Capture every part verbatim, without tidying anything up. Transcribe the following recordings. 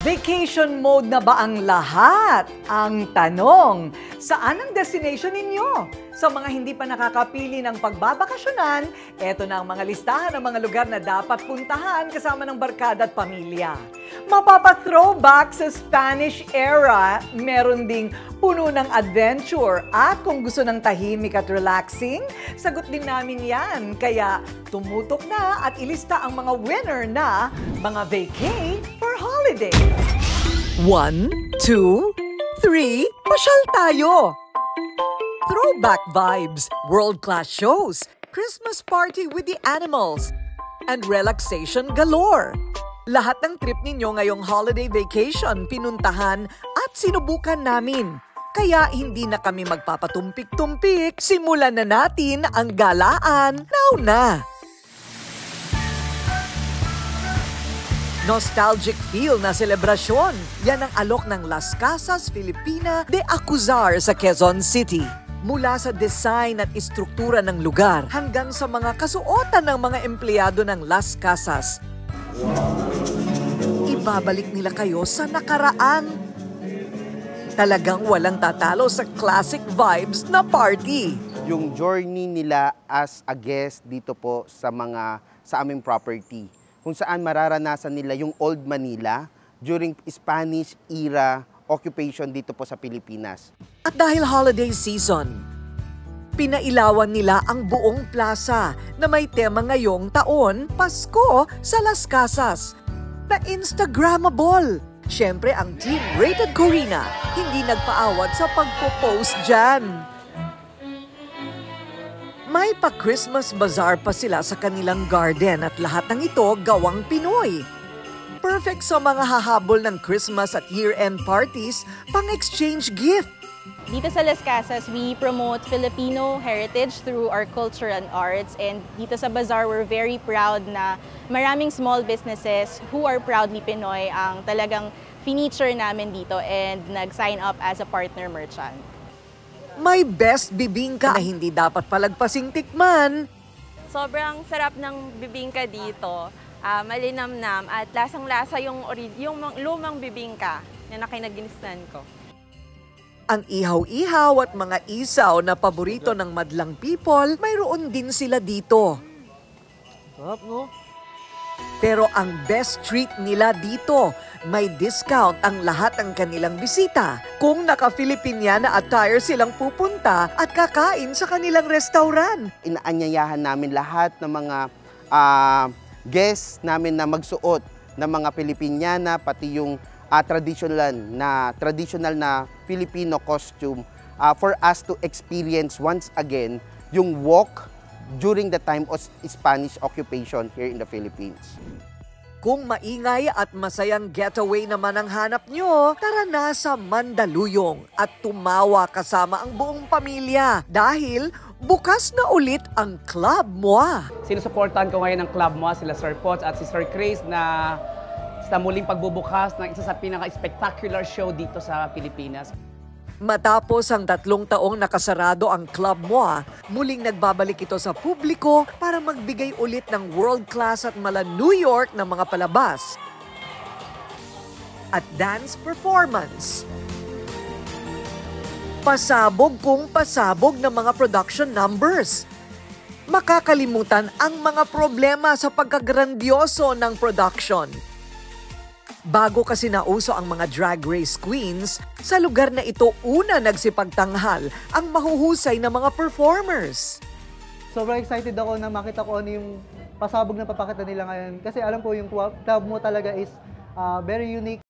Vacation mode na ba ang lahat? Ang tanong, saan ang destination ninyo? Sa mga hindi pa nakakapili ng pagbabakasyonan, eto na ang mga listahan ng mga lugar na dapat puntahan kasama ng barkada at pamilya. Mapapa-throwback sa Spanish era, meron ding puno ng adventure at kung gusto ng tahimik at relaxing, sagot din namin yan. Kaya tumutok na at ilista ang mga winner na mga vacay for holiday. One, two, three, pasyal tayo! Throwback vibes, world-class shows, Christmas party with the animals, and relaxation galore. Lahat ng trip ninyo ngayong holiday vacation pinuntahan at sinubukan namin. Kaya hindi na kami magpapatumpik-tumpik, simulan na natin ang galaan now na! Nostalgic feel na selebrasyon. Yan ang alok ng Las Casas Filipina de Acuzar sa Quezon City. Mula sa design at istruktura ng lugar hanggang sa mga kasuotan ng mga empleyado ng Las Casas. Ibabalik nila kayo sa nakaraan. Talagang walang tatalo sa classic vibes na party. Yung journey nila as a guest dito po sa mga sa aming property, kung saan mararanasan nila yung Old Manila during Spanish era occupation dito po sa Pilipinas. At dahil holiday season, pinailawan nila ang buong plaza na may tema ngayong taon, Pasko sa Las Casas, na Instagrammable. Siyempre ang Team Rated Corina hindi nagpaawat sa pagpo-post dyan. May pa-Christmas bazaar pa sila sa kanilang garden at lahat ng ito gawang Pinoy. Perfect sa mga hahabol ng Christmas at year-end parties, pang-exchange gift. Dito sa Las Casas, we promote Filipino heritage through our culture and arts. And dito sa bazaar, we're very proud na maraming small businesses who are proudly Pinoy ang talagang feature namin dito and nag-sign up as a partner merchant. May best bibingka na hindi dapat palagpasing tikman. Sobrang sarap ng bibingka dito. Uh, malinamnam at lasang-lasa yung, yung lumang bibingka na nakinaginistan ko. Ang ihaw-ihaw at mga isaw na paborito ng madlang people, mayroon din sila dito. Sarap, no? Pero ang best treat nila dito, may discount ang lahat ng kanilang bisita kung naka-Filipiniana attire silang pupunta at kakain sa kanilang restaurant. Inaanyayahan namin lahat ng mga uh, guests namin na magsuot ng mga Filipiniana, pati yung uh, traditional na traditional na Filipino costume uh, for us to experience once again yung walk during the time of Spanish occupation here in the Philippines. Kung maingay at masayang getaway naman ang hanap nyo, tara na sa Mandaluyong at tumawa kasama ang buong pamilya dahil bukas na ulit ang Club M O A. Sinusuportahan ko ngayon ang Club M O A, sila Sir Potts at si Sir Chris na sa muling pagbubukas ng isa sa pinaka-spectacular show dito sa Pilipinas. Matapos ang tatlong taong nakasarado ang Club M O A, muling nagbabalik ito sa publiko para magbigay ulit ng world-class at mala New York na mga palabas at dance performance. Pasabog kung pasabog ng mga production numbers. Makakalimutan ang mga problema sa pagkagrandyoso ng production. Bago kasi nauso ang mga drag race queens, sa lugar na ito una nagsipagtanghal ang mahuhusay na mga performers. Sobrang excited ako na makita ko ano yung pasabog na papakita nila ngayon. Kasi alam ko yung club mo talaga is uh, very unique.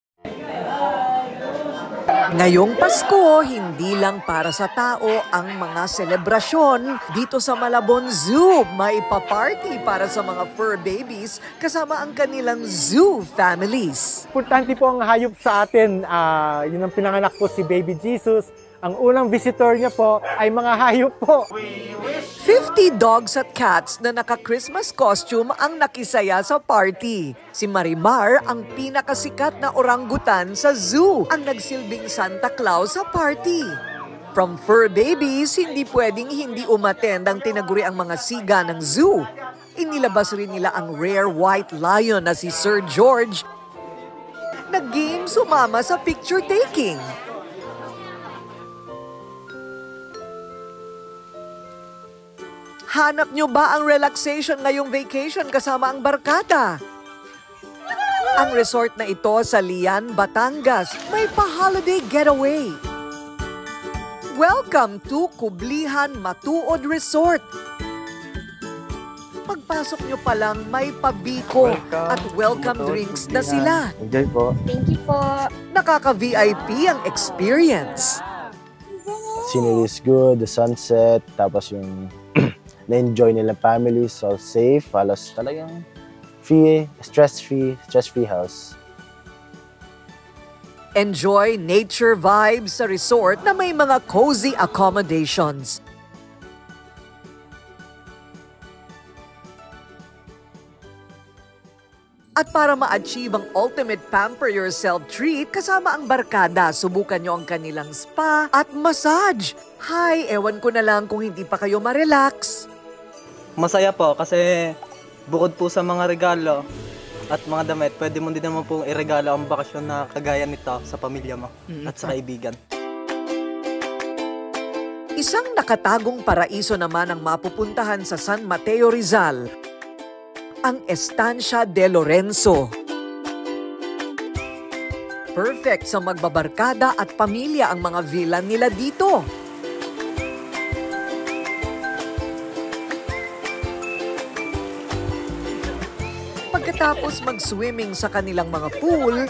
Ngayong Pasko, hindi lang para sa tao ang mga selebrasyon. Dito sa Malabon Zoo, may pa-party para sa mga fur babies kasama ang kanilang zoo families. Importante po ang hayop sa atin. Uh, yun ang pinanganak po si Baby Jesus. Ang unang visitor niya po ay mga hayop po. fifty dogs at cats na naka-Christmas costume ang nakisaya sa party. Si Marimar, ang pinakasikat na orangutan sa zoo, ang nagsilbing Santa Claus sa party. From fur babies, hindi pwedeng hindi umattend ang tinaguri ang mga siga ng zoo. Inilabas rin nila ang rare white lion na si Sir George na game sumama sa picture taking. Hanap nyo ba ang relaxation ngayong vacation kasama ang barkada? Ang resort na ito sa Lian, Batangas, may pa-holiday getaway. Welcome to Kublihan Matuod Resort. Pagpasok nyo pa lang may pabiko at welcome drinks na sila. Enjoy po. Thank you po. Nakaka-V I P ang experience. Scenery is good, the sunset, tapos yung na-enjoy nila families, all safe, halos talagang free, stress-free, stress-free house. Enjoy nature vibes sa resort na may mga cozy accommodations. At para ma-achieve ang ultimate pamper yourself treat, kasama ang barkada, subukan nyo ang kanilang spa at massage. Hay, ewan ko na lang kung hindi pa kayo ma-relax. Masaya po kasi bukod po sa mga regalo at mga damit, pwede mo din naman po iregalo ang bakasyon na kagaya nito sa pamilya mo at sa kaibigan. Isang nakatagong paraiso naman ang mapupuntahan sa San Mateo, Rizal, ang Estancia de Lorenzo. Perfect sa magbabarkada at pamilya ang mga villa nila dito. Pagkatapos mag-swimming sa kanilang mga pool,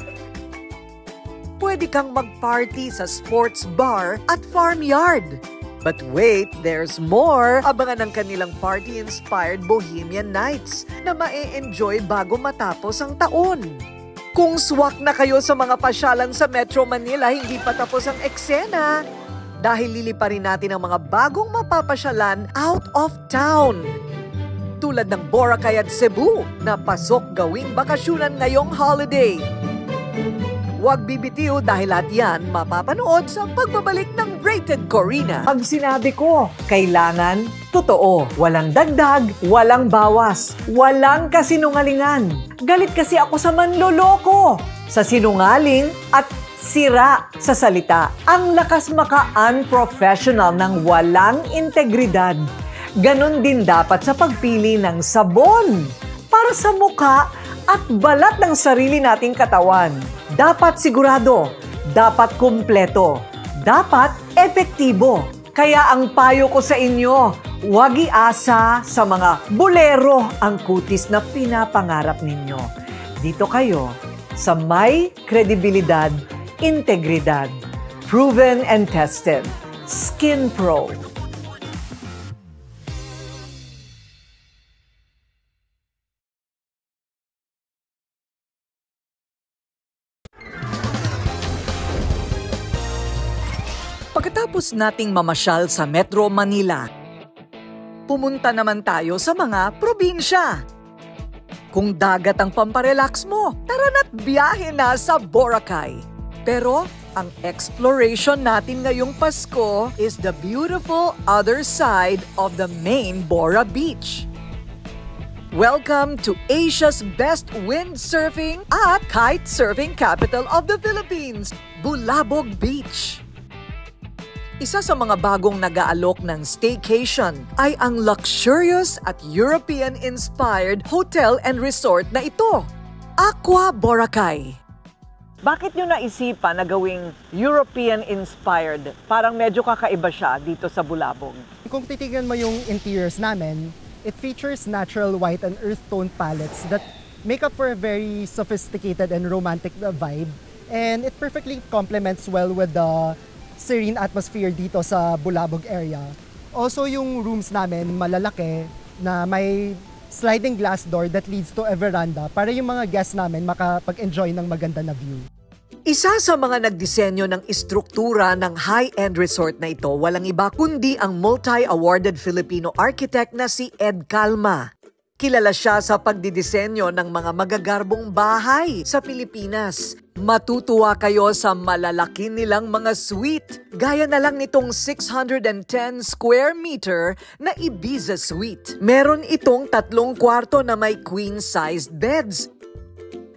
pwede kang mag-party sa sports bar at farmyard. But wait, there's more! Abangan ang kanilang party-inspired Bohemian Nights na ma-e-enjoy bago matapos ang taon. Kung swak na kayo sa mga pasyalan sa Metro Manila, hindi pa tapos ang eksena. Dahil liliparin natin ang mga bagong mapapasyalan out of town. Tulad ng Boracay at Cebu na pasok gawing bakasyonan ngayong holiday. Huwag bibitiw dahil lahat yan mapapanood sa pagbabalik ng Rated Corina. Pag sinabi ko, kailangan totoo. Walang dagdag, walang bawas, walang kasinungalingan. Galit kasi ako sa manloloko, sa sinungaling at sira sa salita. Ang lakas maka-unprofessional ng walang integridad. Ganon din dapat sa pagpili ng sabon para sa mukha at balat ng sarili nating katawan. Dapat sigurado, dapat kumpleto, dapat epektibo. Kaya ang payo ko sa inyo, huwag iasa sa mga bolero ang kutis na pinapangarap ninyo. Dito kayo sa may kredibilidad, integridad, proven and tested, Skin Pro. Pagkatapos nating mamasyal sa Metro Manila, pumunta naman tayo sa mga probinsya. Kung dagat ang pamparelax mo, tara na't biyahe na sa Boracay. Pero ang exploration natin ngayong Pasko is the beautiful other side of the main Bora Beach. Welcome to Asia's best windsurfing at kitesurfing capital of the Philippines, Bulabog Beach. Isa sa mga bagong nag-aalok ng staycation ay ang luxurious at European-inspired hotel and resort na ito, Aqua Boracay. Bakit nyo naisipan na gawing European-inspired? Parang medyo kakaiba siya dito sa Bulabog. Kung titignan mo yung interiors namin, it features natural white and earth tone palettes that make up for a very sophisticated and romantic vibe. And it perfectly complements well with the serene atmosphere dito sa Bulabog area. Also, yung rooms namin malalaki na may sliding glass door that leads to a veranda para yung mga guests namin makapag-enjoy ng maganda na view. Isa sa mga nagdisenyo ng istruktura ng high-end resort na ito, walang iba kundi ang multi-awarded Filipino architect na si Ed Calma. Kilala siya sa pagdidisenyo ng mga magagarbong bahay sa Pilipinas. Matutuwa kayo sa malalaki nilang mga suite. Gaya na lang nitong six hundred ten square meter na Ibiza suite. Meron itong tatlong kwarto na may queen-sized beds.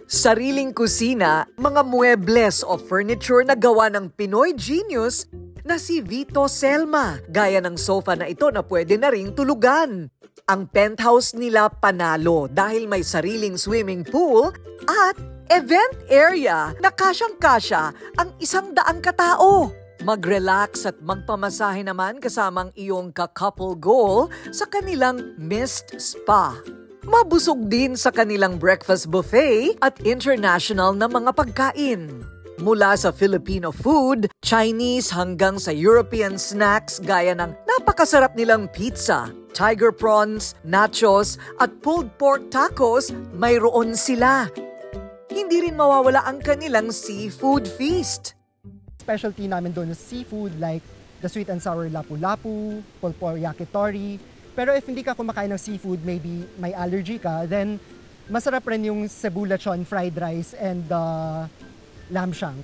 Sariling kusina, mga muebles o furniture na gawa ng Pinoy genius na si Vito Selma, gaya ng sofa na ito na pwede na ring tulugan. Ang penthouse nila panalo dahil may sariling swimming pool at event area na kasyang-kasya ang isang daang katao. Mag-relax at magpamasahe naman kasamang iyong ka-couple goal sa kanilang Mist Spa. Mabusog din sa kanilang breakfast buffet at international na mga pagkain. Mula sa Filipino food, Chinese hanggang sa European snacks gaya ng napakasarap nilang pizza, tiger prawns, nachos at pulled pork tacos, mayroon sila. Hindi rin mawawala ang kanilang seafood feast. Specialty namin doon is seafood like the sweet and sour lapu-lapu, pulpo yakitori. Pero if hindi ka kumakain ng seafood, maybe may allergy ka, then masarap rin yung Cebu lechon fried rice and uh, lamb shank.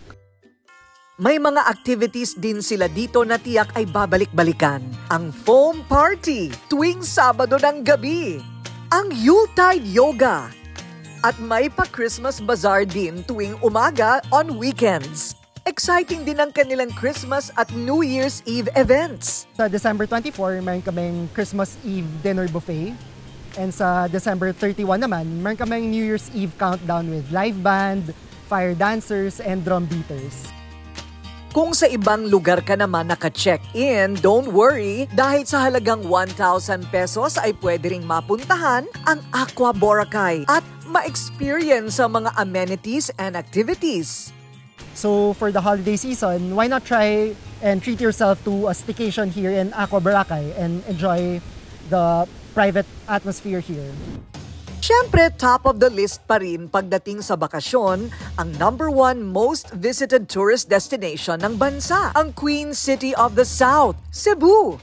May mga activities din sila dito na tiyak ay babalik-balikan. Ang foam party tuwing Sabado ng gabi. Ang Yuletide Yoga. At may pa-Christmas bazaar din tuwing umaga on weekends. Exciting din ang kanilang Christmas at New Year's Eve events. Sa December twenty-four, meron kaming Christmas Eve dinner buffet. And sa December thirty-one naman, meron kaming New Year's Eve countdown with live band, fire dancers, and drum beaters. Kung sa ibang lugar ka naman naka-check-in, don't worry dahil sa halagang one thousand pesos ay pwede ring mapuntahan ang Aqua Boracay at ma-experience sa mga amenities and activities. So for the holiday season, why not try and treat yourself to a staycation here in Aqua Boracay and enjoy the private atmosphere here. Siyempre, top of the list pa rin pagdating sa bakasyon, ang number one most visited tourist destination ng bansa, ang Queen City of the South, Cebu.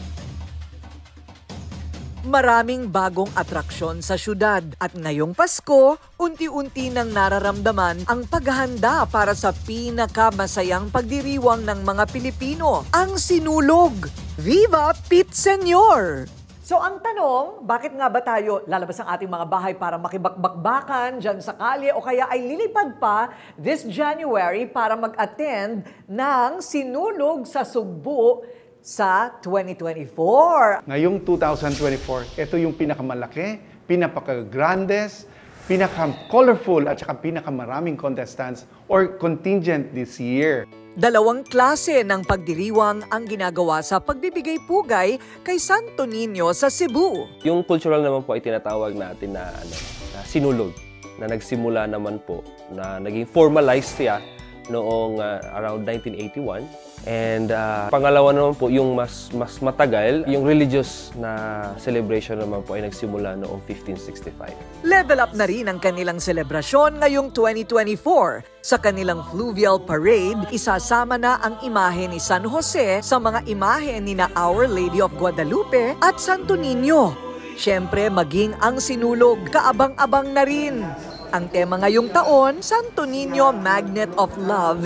Maraming bagong atraksyon sa syudad at ngayong Pasko, unti-unti nang nararamdaman ang paghahanda para sa pinakamasayang pagdiriwang ng mga Pilipino, ang sinulog. Viva Pit Senyor! So ang tanong, bakit nga ba tayo lalabas ang ating mga bahay para makibakbakbakan dyan sa kalye o kaya ay lilipad pa this January para mag-attend ng sinulog sa Sugbo sa twenty twenty-four. Ngayong two thousand twenty-four, ito yung pinakamalaki, pinaka-grandes, pinaka-colorful at saka pinakamaraming contestants or contingent this year. Dalawang klase ng pagdiriwang ang ginagawa sa pagbibigay pugay kay Santo Niño sa Cebu. Yung cultural naman po ay tinatawag natin na, ano, na sinulog, na nagsimula naman po, na naging formalized siya noong uh, around nineteen eighty-one. And uh, pangalawa naman po, yung mas, mas matagal, yung religious na celebration naman po ay nagsimula noong fifteen sixty-five. Level up na rin ang kanilang selebrasyon ngayong twenty twenty-four. Sa kanilang fluvial parade, isasama na ang imahe ni San Jose sa mga imahe ni na Our Lady of Guadalupe at Santo Niño. Siyempre, maging ang sinulog, kaabang-abang na rin. Ang tema ngayong taon, Santo Niño Magnet of Love.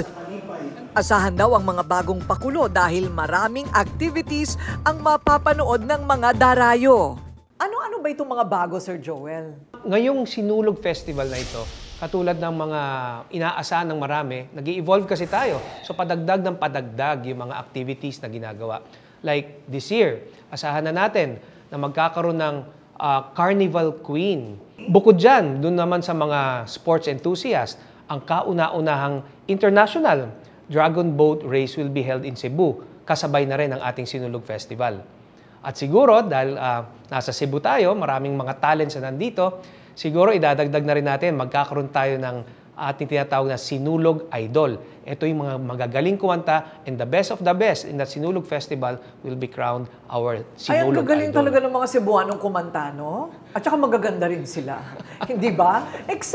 Asahan daw ang mga bagong pakulo dahil maraming activities ang mapapanood ng mga darayo. Ano-ano ba itong mga bago, Sir Joel? Ngayong Sinulog Festival na ito, katulad ng mga inaasahan ng marami, nag-i-evolve kasi tayo. So padagdag ng padagdag yung mga activities na ginagawa. Like this year, asahan na natin na magkakaroon ng uh, Carnival Queen. Bukod dyan, dun naman sa mga sports enthusiasts, ang kauna-unahang international Dragon Boat Race will be held in Cebu. Kasabay na rin ang ating Sinulog Festival. At siguro, dahil uh, nasa Cebu tayo, maraming mga talents na nandito, siguro idadagdag na rin natin, magkakaroon tayo ng ating tinatawag na Sinulog Idol. Ito yung mga magagaling kumanta, and the best of the best in that Sinulog Festival will be crowned our Sinulog Idol. Ay, ang gagaling talaga ng mga Cebuanong kumanta, no? At saka magaganda rin sila. Hindi ba?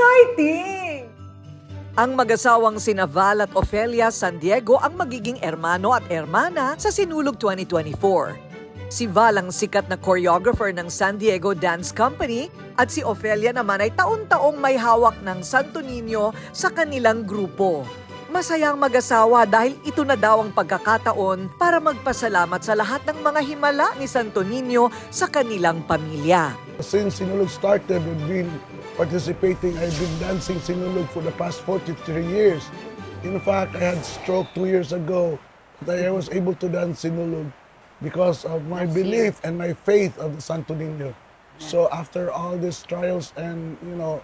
Exciting! Ang mag-asawang sina Val at Ofelia San Diego ang magiging ermano at ermana sa Sinulog twenty twenty-four. Si Val ang sikat na choreographer ng San Diego Dance Company at si Ofelia naman ay taon-taong may hawak ng Santo Niño sa kanilang grupo. Masayang mag-asawa dahil ito na daw ang pagkakataon para magpasalamat sa lahat ng mga himala ni Santo Niño sa kanilang pamilya. Since Sinulog started, we've been participating. I've been dancing Sinulog for the past forty-three years. In fact, I had stroke two years ago, but I was able to dance Sinulog because of my belief and my faith of the Santo Niño. So after all these trials and, you know,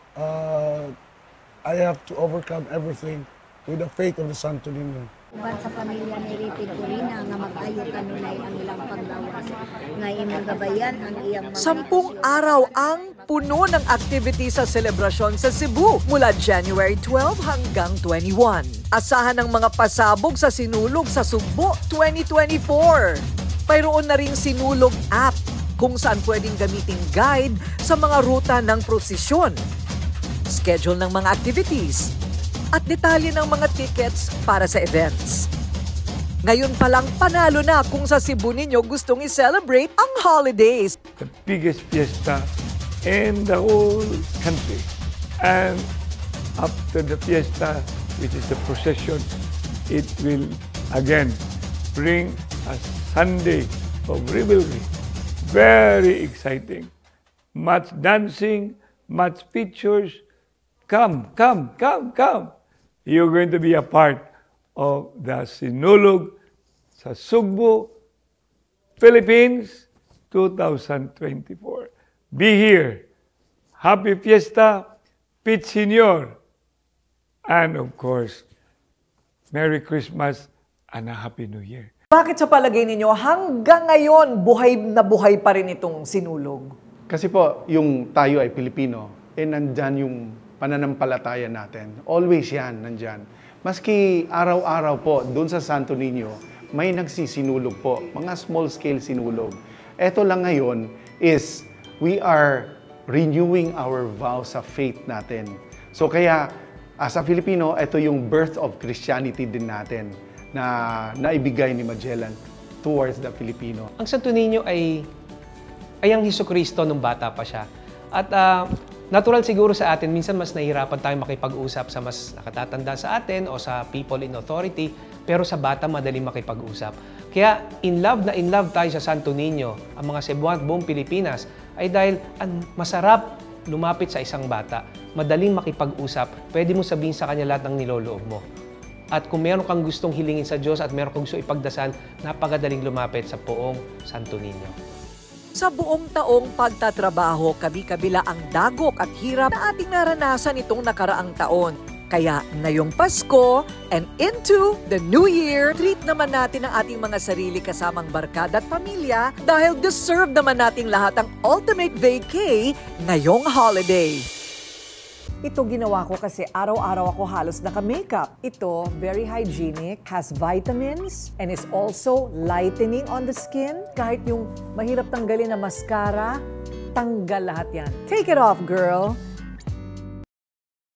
uh, I have to overcome everything with the faith of the Santo Niño. Uban sa pamilya ni Ripi Corina nga mag-ayo kanunay ang ilang panglawas nga imong gabayan ang iyang mga Sampung araw ang puno ng activity sa selebrasyon sa Cebu mula January twelve hanggang twenty-one. Asahan ng mga pasabog sa Sinulog sa Sugbo twenty twenty-four. Mayroon na ring Sinulog app kung saan pwedeng gamiting guide sa mga ruta ng prosesyon, schedule ng mga activities, at detalye ng mga tickets para sa events. Ngayon pa lang panalo na kung sa Cebu ninyo gustong i-celebrate ang holidays. The biggest fiesta in the whole country. And after the fiesta, which is the procession, it will again bring a Sunday of revelry. Very exciting. Much dancing, much pictures. Come, come, come, come. You're going to be a part of the Sinulog sa Sugbo, Philippines, two thousand twenty-four. Be here. Happy Fiesta, Pete Senior. And of course, Merry Christmas and a Happy New Year. Bakit sa palagay ninyo hanggang ngayon buhay na buhay pa rin itong Sinulog? Kasi po, yung tayo ay Pilipino, eh nandyan yung pananampalataya natin. Always yan, nandyan. Maski araw-araw po, doon sa Santo Niño, may nagsisinulog po, mga small-scale sinulog. Ito lang ngayon is we are renewing our vow sa faith natin. So kaya, as a Filipino, ito yung birth of Christianity din natin na naibigay ni Magellan towards the Filipino. Ang Santo Niño ay, ay ang Jesucristo nung bata pa siya. At uh, natural siguro sa atin, minsan mas nahihirapan tayo makipag-usap sa mas nakatatanda sa atin o sa people in authority, pero sa bata madaling makipag-usap. Kaya in love na in love tayo sa Santo Niño, ang mga Cebuano at buong Pilipinas, ay dahil ang masarap lumapit sa isang bata, madaling makipag-usap, pwede mo sabihin sa kanya lahat ng niloloob mo. At kung meron kang gustong hilingin sa Diyos at meron kang gusto ipagdasal, napakadaling lumapit sa poong Santo Niño. Sa buong taong pagtatrabaho, kabi-kabila ang dagok at hirap na ating naranasan itong nakaraang taon. Kaya ngayong Pasko and into the New Year, treat naman natin ang ating mga sarili kasamang barkada at pamilya dahil deserve naman nating lahat ang ultimate vacay ngayong holiday. Ito ginawa ko kasi araw-araw ako halos naka-makeup. Ito, very hygienic, has vitamins, and is also lightening on the skin. Kahit yung mahirap tanggalin na mascara, tanggal lahat yan. Take it off, girl!